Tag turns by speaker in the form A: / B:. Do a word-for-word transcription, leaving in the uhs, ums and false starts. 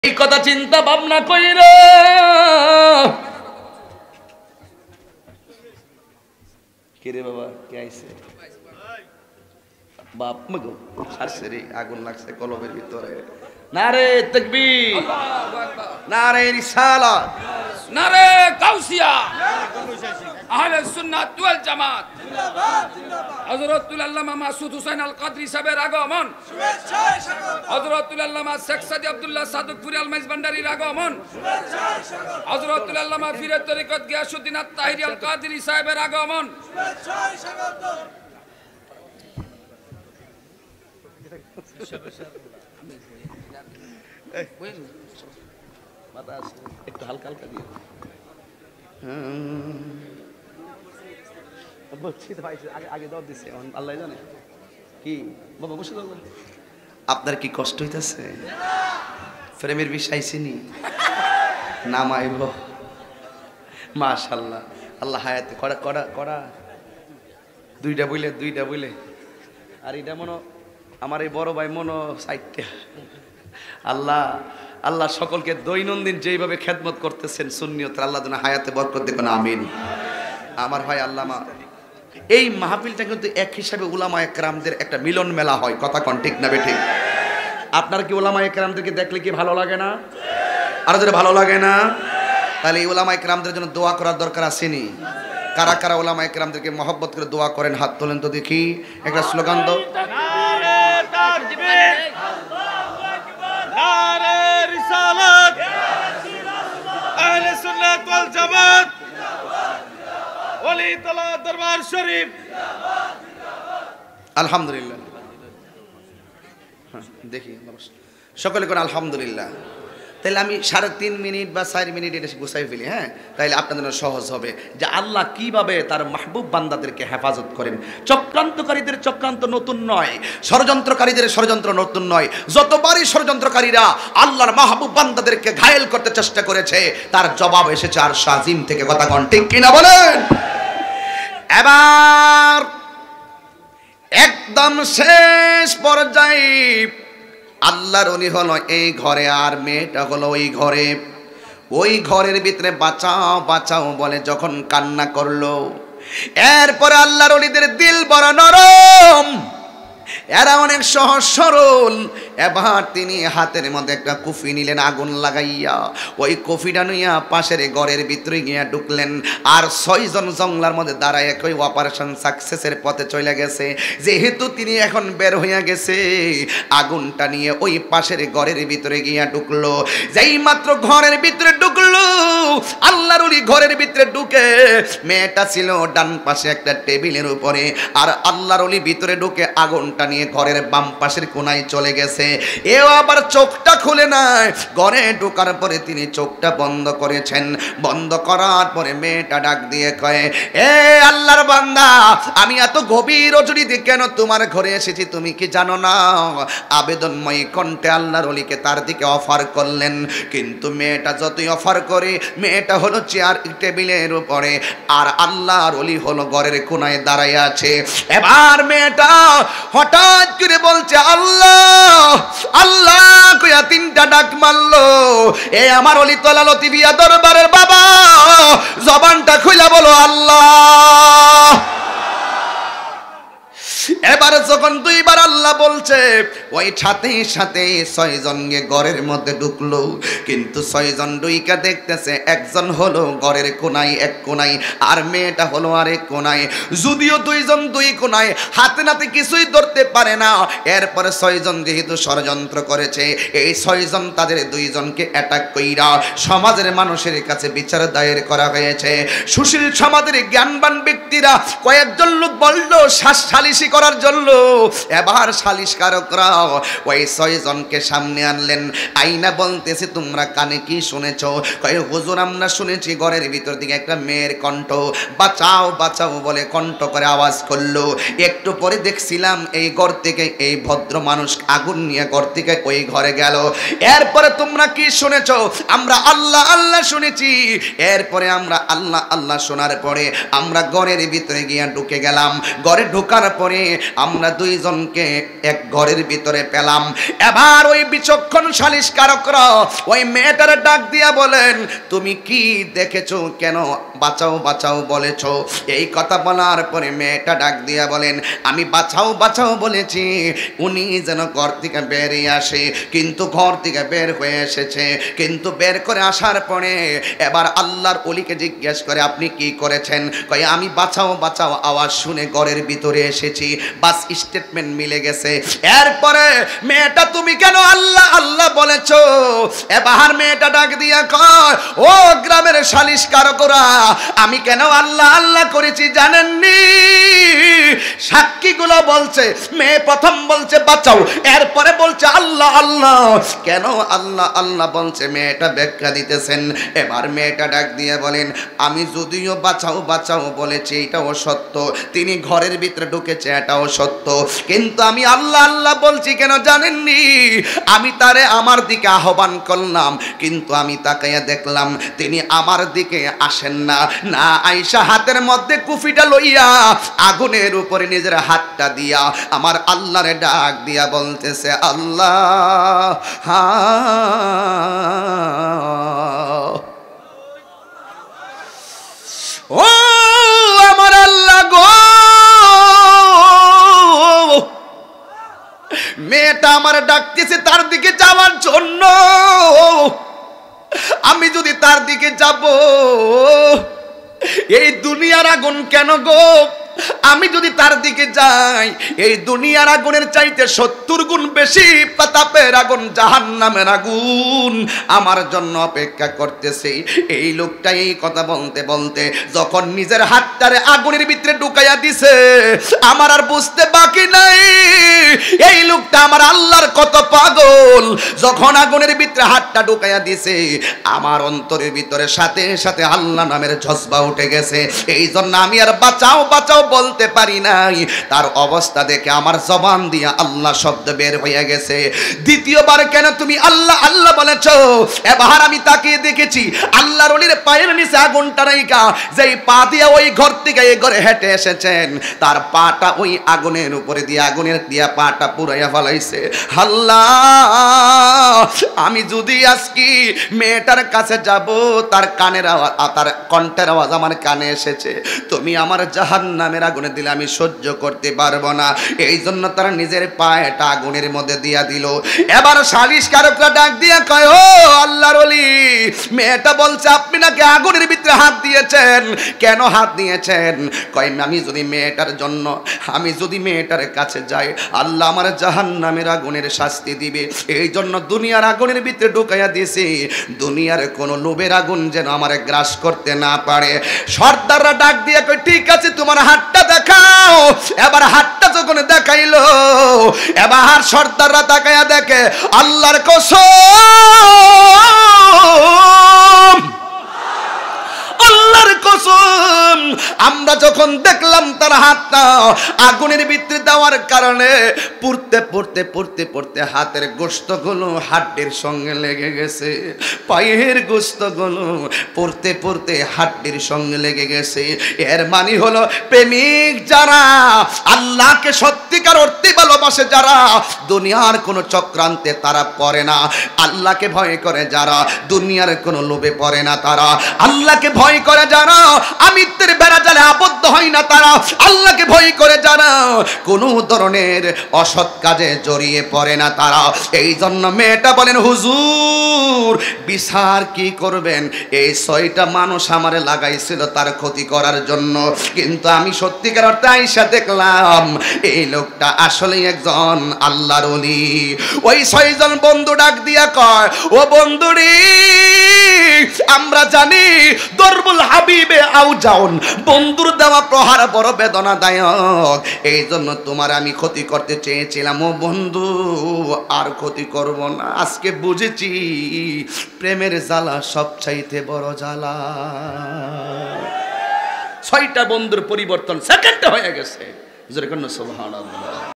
A: এই কথা চিন্তা ভাবনা কইরা কে রে বাবা কে আইছে বাপ মগো ছাড়ছে রে আগুন লাগছে কলবের ভিতরে নারে তাকবীর আল্লাহু আকবার নারে রিসালাত
B: নারে গাউসিয়া আহলে সুন্নাত ওয়াল জামাত জিন্দাবাদ জিন্দাবাদ হযরতুল আল্লামা মাসুদ হোসেন আল কাদরি সাহেবের আগমন শুভেচ্ছায় স্বাগত হযরতুল আল্লামা শেখ সাদি আব্দুল্লাহ সাদুকপুরি আল মাইজ ভান্ডারীর আগমন শুভেচ্ছায় স্বাগত হযরতুল আল্লামা পীর তরিকত গিয়াসউদ্দিন আত তাহিরি আল কাদরি সাহেবের আগমন শুভেচ্ছায় স্বাগত
A: বাতাস একটু হালকা হালকা দিয়ে আগে দাও দিছে আল্লাহ জানে কি বাবা বসে দাও আপনার কি কষ্ট হইতেছে প্রেমের বিষয় চিনি নামাইব মাশাআল্লাহ আল্লাহ হায়াতে কড়া কড়া কড়া দুইটা বইলে দুইটা বইলে আর এটা মনো আমার এই বড় ভাই মনো সাইটটা আল্লাহ আল্লাহ সকলকে দৈনন্দিন যেইভাবে খেদমত করতেছেন সুন্নিয়ত আল্লাহ যেন হায়াতে বরকত দেখুন আমিন আমার ভাই আল্লামা এই মাহফিলটা কিন্তু এক হিসাবে উলামা একরামদের একটা মিলন মেলা হয় কথা কোন ঠিক না বেঠিক আপনার কি উলামা একরামদেরকে দেখলে কি ভালো লাগে না আরো যদি ভালো লাগে না তাহলে এই উলামা একরামদের জন্য দোয়া করার দরকার আসেনি কারা কারা উলামা একরামদেরকে মহব্বত করে দোয়া করেন হাত তোলেন তো দেখি একটা স্লোগান দাও
C: নারে রিসালাত আহলে সুন্নাত ওয়াল জামাত ওলি তাআলা দরবার শরীফ
A: আলহামদুলিল্লাহ দেখি সকলে কোন আলহামদুলিল্লাহ তাহলে আমি সাড়ে তিন মিনিট বা চার মিনিট এটা গুছাই ফেলি হ্যাঁ তাইলে আপনাদের জন্য সহজ হবে যে আল্লাহ কিভাবে তার মাহবুব বান্দাদেরকে হেফাজত করেন চক্রান্তকারীদের চক্রান্ত নতুন নয় ষড়যন্ত্রকারীদের ষড়যন্ত্র নতুন নয় যতবারই ষড়যন্ত্রকারীরা আল্লাহর মাহবুব বান্দাদেরকে ঘায়েল করতে চেষ্টা করেছে তার জবাব এসেছে আর শাজিম থেকে কথা কোন ঠিক কিনা বলেন এবার একদম শেষ পর্যায়ে আল্লাহর ওলি হলো এই ঘরে আর মেয়েটা হলো ওই ঘরে ওই ঘরের ভিতরে বাঁচাও বাঁচাও বলে যখন কান্না করলো এরপরে আল্লাহর ওলিদের দিল বড় নরম এরা অনেক সহজ সরল এবার তিনি হাতের মধ্যে একটা কুফি নিলেন আগুন লাগাইয়া ওই কুফিটা নিয়া পাশের ঘরের ভিতরে গিয়া ঢুকলেন আর ছয়জন জঙ্গলার মধ্যে দাঁড়ায় একই অপারেশন সাকসেসের পথে চলে গেছে যেহেতু তিনি এখন বের হইয়া গেছে আগুনটা নিয়ে ওই পাশের ঘরের ভিতরে গিয়া ঢুকলো যেই মাত্র ঘরের ভিতরে ঢুকলো আল্লাহর ওলি ঘরের ভিতরে ঢুকে মেয়েটা ছিল ডান পাশে একটা টেবিলের উপরে আর আল্লাহর ওলি ভিতরে ঢুকে আগুনটা নিয়ে ঘরের বাম পাশের কোনায় চলে গেছে এও আবার চোখটা খুলে নাই ঘরে ঢোকার পরে তিনি চোখটা বন্ধ করেছেন বন্ধ করার পরে মেয়েটা ডাক দিয়ে কয় এ আল্লাহর বান্দা আমি এত গভীর রজনীতে কেন তোমার ঘরে এসেছি তুমি কি জানো না আবেদনময়ী কণ্ঠে আল্লাহর ওলিকে তার দিকে অফার করলেন কিন্তু মেয়েটা যতই অফার করে মেয়েটা হলো চেয়ার টেবিলের উপরে আর আল্লাহর ওলি হলো ঘরের কোনায় দাঁড়ায় আছে এবার মেয়েটা হঠাৎ করে বলছে আল্লাহ আল্লাহ কইয়া তিনটা ডাক মারলো এ আমার ওলি তোলা লতিফিয়া দরবারের বাবা জবানটা খুইলা বলো আল্লাহ এবারে যখন দুইবার আল্লাহ বলছে ওই সাথে সাথে ছয়জনকে ঘরের মধ্যে ঢুকলো কিন্তু ছয়জন দুইকা দেখতেছে একজন হলো ঘরের কোনায় এক কোনায় আর মেয়েটা হলো আরেক কোনায় যদিও দুইজন দুই কোনায় হাতে নাতে কিছুই ধরতে পারে না এরপরে ছয়জন যেহেতু ষড়যন্ত্র করেছে এই ছয়জন তাদের দুইজনকে অ্যাটাক কইরা সমাজের মানুষের কাছে বিচার দায়ের করা হয়েছে সুশীল সমাজের জ্ঞানবান ব্যক্তিরা কয়েকজন লোক বলল সালিশি করার জন্য এবার সালিশকারকরা ওই ছয়জনকে সামনে আনলেন আইনা বলতেছে তোমরা কানে কি শুনেছো কয় হুজুর আমরা শুনেছি ঘরের ভিতর দিকে একটা মেয়ের কণ্ঠ বাঁচাও বাঁচাও বলে কণ্ঠ করে আওয়াজ করলো একটু পরে দেখছিলাম এই ঘর থেকে এই ভদ্র মানুষ আগুন নিয়ে ঘর থেকে ওই ঘরে গেল এরপরে তোমরা কি শুনেছো আমরা আল্লাহ আল্লাহ শুনেছি এরপরে আমরা আল্লাহ আল্লাহ শোনার পরে আমরা ঘরের ভিতরে গিয়ে ঢুকে গেলাম ঘরে ঢোকার পরে আমরা দুইজনকে এক ঘরের ভিতরে পেলাম। এবার ওই বিচক্ষণ সালিশকারকরা ওই মেয়েটার ডাক দিয়া বলেন, তুমি কি দেখেছো, কেন বাঁচাও বাঁচাও বলেছ? এই কথা বলার পরে মেয়েটা ডাক দিয়া বলেন, আমি বাঁচাও বাঁচাও বলেছি উনি যেন ঘর থেকে বেরিয়ে আসে, কিন্তু ঘর থেকে বের হয়ে এসেছে। কিন্তু বের করে আসার পরে এবার আল্লাহর ওলিকে জিজ্ঞেস করে, আপনি কি করেছেন? কয়, আমি বাঁচাও বাঁচাও আওয়াজ শুনে ঘরের ভিতরে এসেছি। বাস স্টেটমেন্ট মিলে গেছে। এরপরে মেয়েটা তুমি কেন আল্লাহ আল্লাহ বলেছো? এবার মেয়েটা ডাক দিয়া কয়, ও গ্রামের সালিশকারকরা, আমি কেন আল্লাহ আল্লাহ করেছি জানেননি? সাক্ষীগুলো বলছে, মেয়ে প্রথম বলছে বাঁচাও, এরপরে বলছে আল্লাহ আল্লাহ। কেন আল্লাহ আল্লাহ বলছে মেয়েটা ব্যাখ্যা দিতেছেন। এবার মেয়েটা ডাক দিয়ে বলেন, আমি যদিও বাঁচাও বাঁচাও বলেছি এটাও সত্য, তিনি ঘরের ভিতরে ঢুকেছে এটাও সত্য, কিন্তু আমি আল্লাহ আল্লাহ বলছি কেন জানেননি? আমি তারে আমার দিকে আহ্বান করলাম, কিন্তু আমি তাকাইয়া দেখলাম তিনি আমার দিকে আসেন না। না আয়েশা হাতের মধ্যে কুফিটা লইয়া আগুনের উপরে নিজের হাতটা দিয়া আমার আল্লাহরে ডাক দিয়া বলতেছে, আল্লাহ হা ও আমার আল্লাহ গো। মেয়েটা আমার ডাকতেছে তার দিকে যাওয়ার জন্য। আমি যদি তার দিকে যাব, এই দুনিয়ার আগুন কেন গো? আমি যদি তার দিকে যাই, এই দুনিয়ার আগুনের চাইতে সত্তর গুণ বেশি তাপের আগুন, জাহান্নামের আগুন আমার জন্য অপেক্ষা করতেছে। এই লোকটা এই কথা বলতে বলতে যখন নিজের হাতটারে আগুনের ভিতরে ঢুকাইয়া দিছে, আমার আর বুঝতে বাকি নাই এই লোকটা আমার আল্লাহর কত পাগল। যখন আগুনের ভিতরে হাতটা ঢুকাইয়া দিছে, আমার অন্তরের ভিতরে সাথে সাথে আল্লাহ নামের জজবা উঠে গেছে। এই জন্য আমি আর বাঁচাও বাঁচাও বলতে পারি নাই। তার অবস্থা দেখে আমার জবান দিয়ে আল্লাহ শব্দ বের হয়ে গেছে। দ্বিতীয়বার কেন তুমি আল্লাহ আল্লাহ বলেছো? এবার আমি তাকিয়ে দেখেছি আল্লাহর ওলির পায়ের নিচে আগুনটা রাইখা, যেই পা দিয়ে ওই ঘর থেকে এই ঘরে হেঁটে এসেছেন, তার পাটা ওই আগুনের উপরে দিয়ে আগুনের দিয়া পাটা পুরাইয়া ফেলাইছে। আল্লাহ, আমি যদি আজকে মেয়েটার কাছে যাব, তার কানের আওয়াজ, তার কণ্ঠের আওয়াজ আমার কানে এসেছে, তুমি আমার জাহান্নামের আগুনে দিলে আমি সহ্য করতে পারবো না। এই জন্য তারা নিজের পায়েটা আগুনের মধ্যে দিয়া দিল। এবার সালিশকারকরা ডাক দিয়া কয়, ও আল্লাহর ওলি, মেয়েটা বলছে আপনি নাকি আগুনের ভিতরে হাত দিয়েছেন, কেন হাত দিয়েছেন? কয়, আমি যদি মেয়েটার জন্য, আমি যদি মেয়েটার কাছে যাই, আল্লাহ আমার জাহান্নামের আগুনের শাস্তি দিবে, এই জন্য দুনিয়ার আগুনের ভিতরে ঢুকাইয়া দিয়েছি, দুনিয়ার কোনো লোভের আগুন যেন আমার গ্রাস করতে না পারে। সর্দাররা ডাক দিয়ে কয়, ঠিক আছে তোমার হাতটা দেখাও। এবার হাতটা যখন দেখাইলো, এবার সর্দাররা তাকাইয়া দেখে আল্লাহর কসম, আল্লাহর কসম, আমরা যখন দেখলাম তার হাতটা আগুনের ভিতরে দেওয়ার কারণে পুড়তে পুড়তে পুড়তে পুড়তে হাতের গোশতগুলো হাড্ডির সঙ্গে লেগে গেছে, পায়ের গোশতগুলো পুড়তে পুড়তে হাড্ডির সঙ্গে লেগে গেছে। এর মানে হলো প্রেমিক যারা, আল্লাহকে সত্যিকার অর্থে ভালোবাসে যারা, দুনিয়ার কোনো চক্রান্তে তারা পড়ে না। আল্লাহকে ভয় করে যারা, দুনিয়ার কোনো লোভে পড়ে না তারা। আল্লাহকে ভয় করে যারা, আমিত্বের বেড়া জালে আবদ্ধ হয় না তারা। আল্লাহকে ভয় করে যারা, কোনো ধরনের অসৎ কাজে জড়িয়ে পড়ে না তারা। এই জন্য মেয়েটা বলেন, হুজুর বিচার কি করবেন? এই ছয়টা মানুষ আমারে লাগাইছিল তার ক্ষতি করার জন্য, কিন্তু আমি সত্যিকার অর্থে আইসা দেখলাম এই লোকটা আসলে একজন আল্লাহর ওলি। ওই ছয়জন বন্ধু ডাক দিয়া কয়, ও বন্ধুরি, আমরা জানি দরবুল হাবিবে আউ যাউন, বন্ধুর দেওয়া প্রহার বড় বেদনাদায়ক, এই জন্য তোমার আমি ক্ষতি করতে চেয়েছিলাম। ও বন্ধু, আর ক্ষতি করব না। আজকে বুঝেছি প্রেমের জ্বালা সবচাইতে বড় জ্বালা। ছয়টা বন্ধুর পরিবর্তন সেকেন্ডে হয়ে গেছে। সুবহানাল্লাহ।